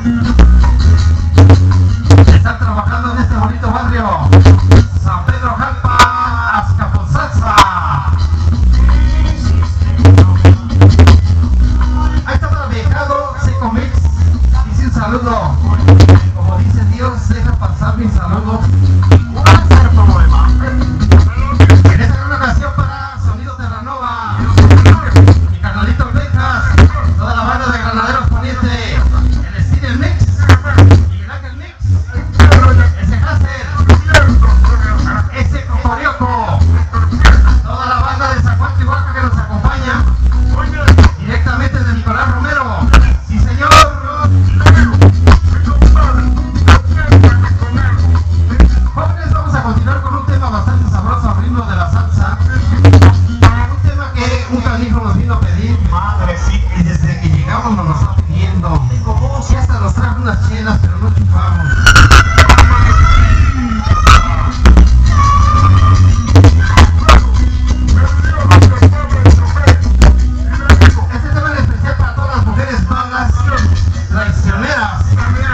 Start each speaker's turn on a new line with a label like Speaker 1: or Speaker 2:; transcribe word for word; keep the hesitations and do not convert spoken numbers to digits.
Speaker 1: Están trabajando en este bonito barrio, San Pedro Jalpa, Azcapotzalza. Ahí está trabajado Seco Mix. Dice un saludo. Como dice Dios, deja pasar mis saludos. En esta gran ocasión para Sonido Terranova, mi carnalito Becas, toda la banda de Granaderos Poniente, el Steel Mix, Miguel Ángel Mix, ese Hassel, ese Cocorioco, toda la banda de Zacualco y Huaca que nos acompaña, directamente de Nicolás Romero. Sí, señor. Jóvenes, vamos a continuar con un tema bastante sabroso al ritmo de la salsa. Un tema que un canijo nos vino a pedir. Madre, sí. Y desde que llegamos nos lo está pidiendo. Y hasta nos trajo unas chelas, pero no chupamos. Este tema es especial para todas las mujeres malas, traicioneras.